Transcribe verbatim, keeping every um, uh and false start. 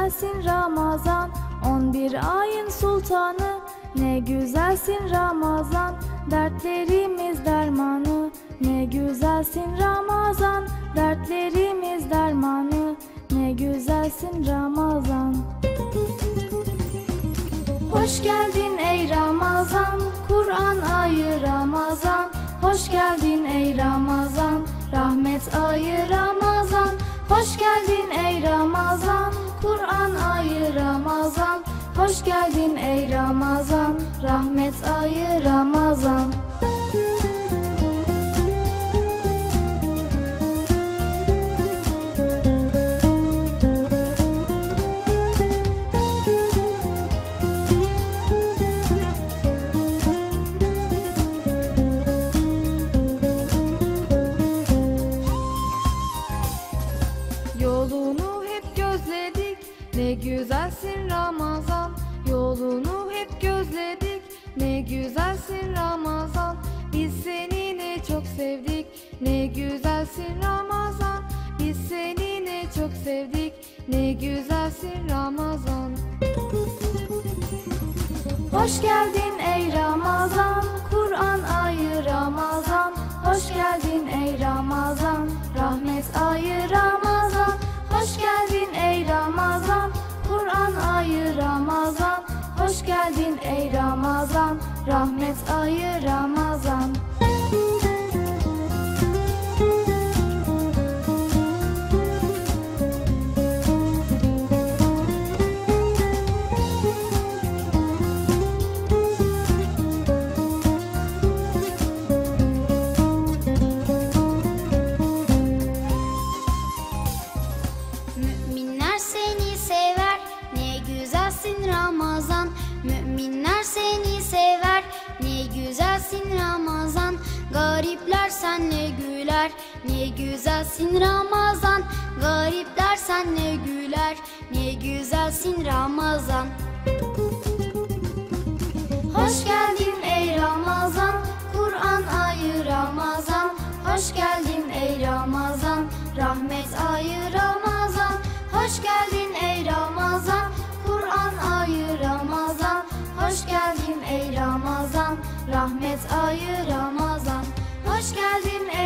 güzelsin Ramazan, on bir ayın sultanı. Ne güzelsin Ramazan, dertlerimiz dermanı. Ne güzelsin Ramazan, dertlerimiz dermanı. Ne güzelsin Ramazan. Hoş geldin ey Ramazan, Kur'an ayı Ramazan. Hoş geldin ey Ramazan, rahmet ayı Ramazan. Hoş geldin ey Ramazan, Kur'an ayı Ramazan. Hoş geldin ey Ramazan, rahmet ayı Ramazan. Yolunu hep gözledik, ne güzelsin Ramazan. Yolunu hep gözledik, ne güzelsin Ramazan. Biz seni ne çok sevdik, ne güzelsin Ramazan. Biz seni ne çok sevdik, ne güzelsin Ramazan. Hoş geldin ey Ramazan, Kur'an ayı Ramazan. Hoş geldin ey Ramazan, rahmet ayı Ramazan. Hoş geldin ey Ramazan, Kur'an ayı Ramazan. Hoş geldin ey Ramazan, rahmet ayı Ramazan. Müminler seni sever, ne güzelsin Ramazan. Müminler seni sever, ne güzelsin Ramazan. Garipler senle güler, ne güzelsin Ramazan. Garipler senle güler, ne güzelsin Ramazan. Hoş geldin ey Ramazan, Kur'an ayı Ramazan. Hoş geldin ey Ramazan, rahmet ayı Ramazan. Hoş geldin ey Ramazan, Kur'an ayı Ramazan. Hoş geldin ey Ramazan, rahmet ayı Ramazan. Hoş geldin